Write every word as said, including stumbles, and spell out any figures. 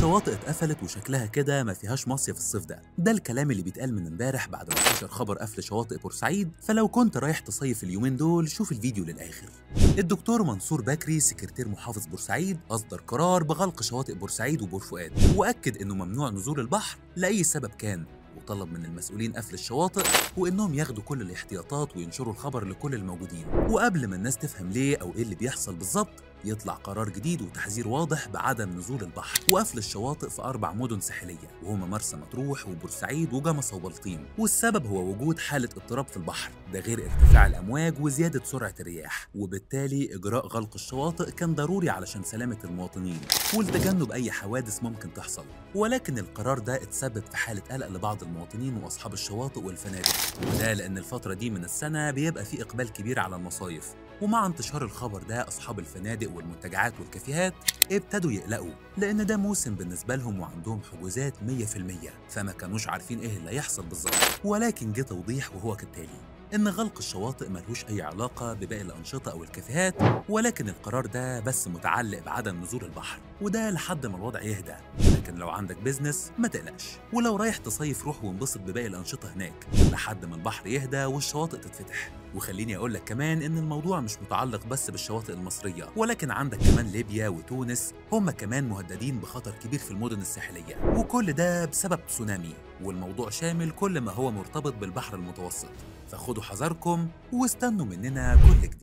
الشواطئ اتقفلت وشكلها كده ما فيهاش مصيف الصيف ده. ده الكلام اللي بيتقال من امبارح بعد ما انتشر خبر قفل شواطئ بورسعيد، فلو كنت رايح تصيف اليومين دول شوف الفيديو للآخر. الدكتور منصور بكري سكرتير محافظ بورسعيد أصدر قرار بغلق شواطئ بورسعيد وبور فؤاد، وأكد إنه ممنوع نزول البحر لأي سبب كان، وطلب من المسؤولين قفل الشواطئ وإنهم ياخدوا كل الاحتياطات وينشروا الخبر لكل الموجودين. وقبل ما الناس تفهم ليه أو إيه اللي بيحصل بالظبط، يطلع قرار جديد وتحذير واضح بعدم نزول البحر وقفل الشواطئ في أربع مدن ساحلية، وهما مرسى مطروح وبورسعيد وجمصة وبلطيم. والسبب هو وجود حالة اضطراب في البحر، ده غير ارتفاع الأمواج وزيادة سرعة الرياح، وبالتالي إجراء غلق الشواطئ كان ضروري علشان سلامة المواطنين ولتجنب أي حوادث ممكن تحصل. ولكن القرار ده اتسبب في حالة قلق لبعض المواطنين وأصحاب الشواطئ والفنادق، وده لأن الفترة دي من السنة بيبقى في إقبال كبير على المصايف، ومع انتشار الخبر ده أصحاب الفنادق والمنتجعات والكافيهات ابتدوا يقلقوا، لأن ده موسم بالنسبة لهم وعندهم حجوزات مية في المية، فما كانوش عارفين إيه اللي هيحصل بالظبط. ولكن جه توضيح وهو كالتالي: إن غلق الشواطئ ملهوش أي علاقة بباقي الأنشطة أو الكافيهات، ولكن القرار ده بس متعلق بعدم نزول البحر، وده لحد ما الوضع يهدى. لكن لو عندك بيزنس ما تقلقش، ولو رايح تصيف روح وانبسط بباقي الأنشطة هناك لحد ما البحر يهدى والشواطئ تتفتح. وخليني أقول لك كمان إن الموضوع مش متعلق بس بالشواطئ المصرية، ولكن عندك كمان ليبيا وتونس، هم كمان مهددين بخطر كبير في المدن الساحلية، وكل ده بسبب تسونامي. والموضوع شامل كل ما هو مرتبط بالبحر المتوسط، فخدوا حذركم واستنوا مننا كل جديد.